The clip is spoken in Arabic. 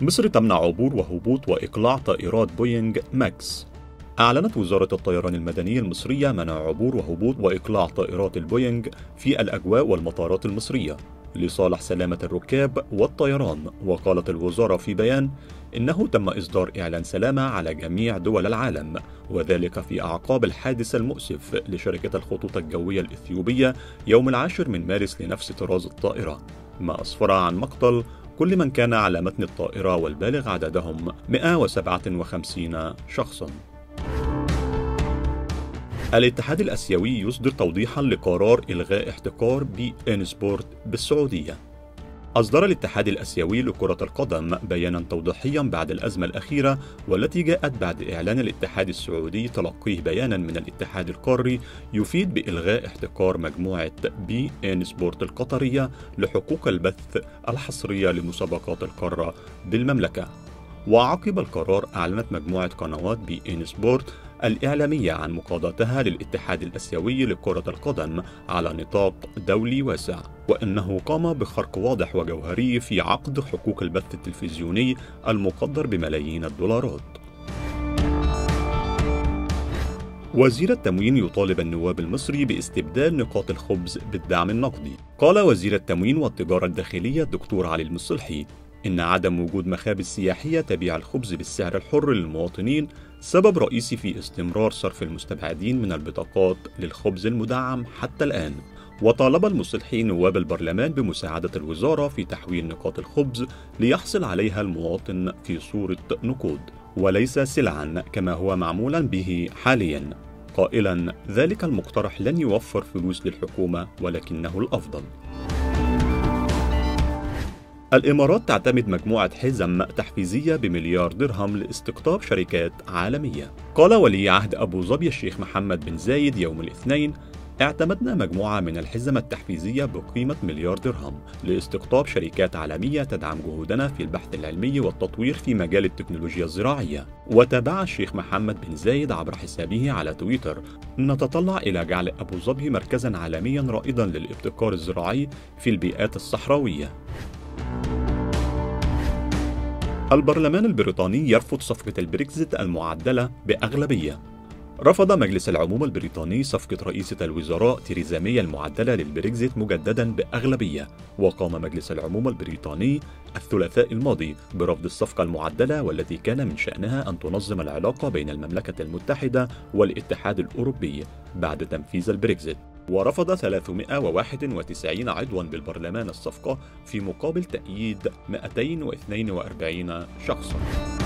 مصر تمنع عبور وهبوط وإقلاع طائرات بوينغ ماكس. أعلنت وزارة الطيران المدني المصرية منع عبور وهبوط وإقلاع طائرات البوينغ في الأجواء والمطارات المصرية لصالح سلامة الركاب والطيران. وقالت الوزارة في بيان إنه تم إصدار إعلان سلامة على جميع دول العالم، وذلك في أعقاب الحادث المؤسف لشركة الخطوط الجوية الإثيوبية يوم 10 من مارس لنفس طراز الطائرة، ما أسفر عن مقتل كل من كان على متن الطائرة والبالغ عددهم 157 شخصاً. الاتحاد الآسيوي يصدر توضيحاً لقرار إلغاء احتكار بي إن سبورت بالسعودية. أصدر الاتحاد الآسيوي لكرة القدم بياناً توضيحياً بعد الأزمة الأخيرة، والتي جاءت بعد إعلان الاتحاد السعودي تلقيه بياناً من الاتحاد القاري يفيد بإلغاء احتكار مجموعة بي إن سبورت القطرية لحقوق البث الحصرية لمسابقات القارة بالمملكة. وعقب القرار أعلنت مجموعة قنوات بي إن سبورت الإعلامية عن مقاضاتها للاتحاد الآسيوي لكرة القدم على نطاق دولي واسع، وأنه قام بخرق واضح وجوهري في عقد حقوق البث التلفزيوني المقدر بملايين الدولارات. وزير التموين يطالب النواب المصري باستبدال نقاط الخبز بالدعم النقدي. قال وزير التموين والتجارة الداخلية الدكتور علي المصلحي إن عدم وجود مخابز سياحية تبيع الخبز بالسعر الحر للمواطنين سبب رئيسي في استمرار صرف المستبعدين من البطاقات للخبز المدعم حتى الآن. وطالب المصلحي نواب البرلمان بمساعدة الوزارة في تحويل نقاط الخبز ليحصل عليها المواطن في صورة نقود وليس سلعا كما هو معمولا به حاليا، قائلا ذلك المقترح لن يوفر فلوس للحكومة ولكنه الأفضل. الإمارات تعتمد مجموعة حزم تحفيزية بمليار درهم لاستقطاب شركات عالمية. قال ولي عهد أبو ظبي الشيخ محمد بن زايد يوم الاثنين: اعتمدنا مجموعة من الحزم التحفيزية بقيمة مليار درهم لاستقطاب شركات عالمية تدعم جهودنا في البحث العلمي والتطوير في مجال التكنولوجيا الزراعية. وتابع الشيخ محمد بن زايد عبر حسابه على تويتر: نتطلع إلى جعل أبو ظبي مركزا عالميا رائدا للابتكار الزراعي في البيئات الصحراوية. البرلمان البريطاني يرفض صفقة البريكزيت المعدلة بأغلبية. رفض مجلس العموم البريطاني صفقة رئيسة الوزراء تيريزا ماي المعدلة للبريكزيت مجددا بأغلبية. وقام مجلس العموم البريطاني الثلاثاء الماضي برفض الصفقة المعدلة، والتي كان من شأنها أن تنظم العلاقة بين المملكة المتحدة والاتحاد الأوروبي بعد تنفيذ البريكزيت. ورفض 391 عضوا بالبرلمان الصفقة في مقابل تأييد 242 شخصا.